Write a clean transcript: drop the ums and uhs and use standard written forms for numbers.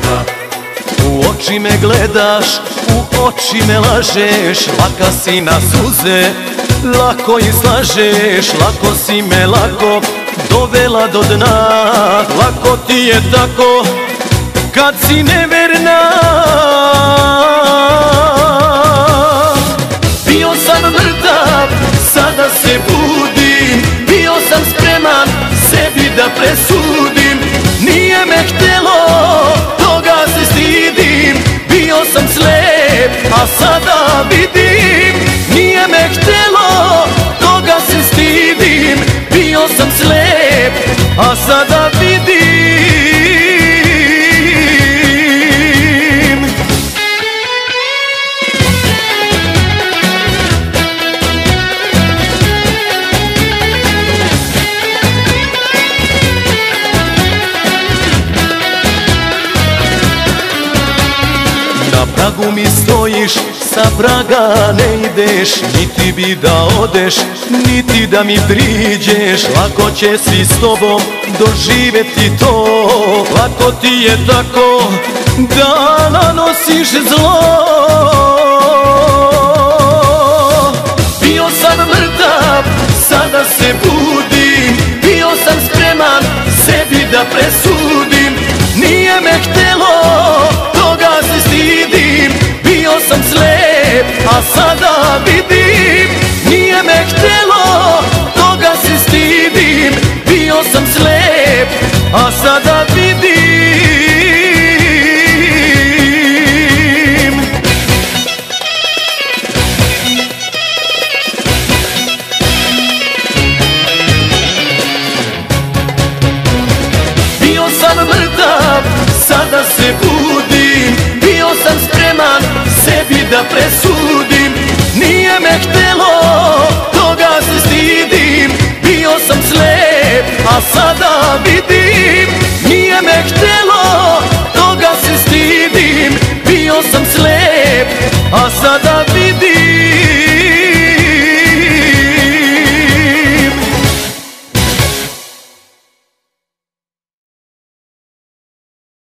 gleda. U oči me gledaš, u oči me lažeš, laka si na suze, lako i slažeš, lako si me lako dovela do dna, lako ti je tako kad si neverna. Bio sam mrtav, sada se budim, bio sam spreman sebi da presudim, nije me htjelo, toga se stidim, bio sam slep, a sada vidim, nije me htjelo, toga se stidim, bio sam slep, a sada vidim. Na pragu mi stojiš, sa praga ne ideš, niti bi da odeš, niti da mi priđeš. Lako će si s tobom doživjeti to, lako ti je tako da nanosiš zlo.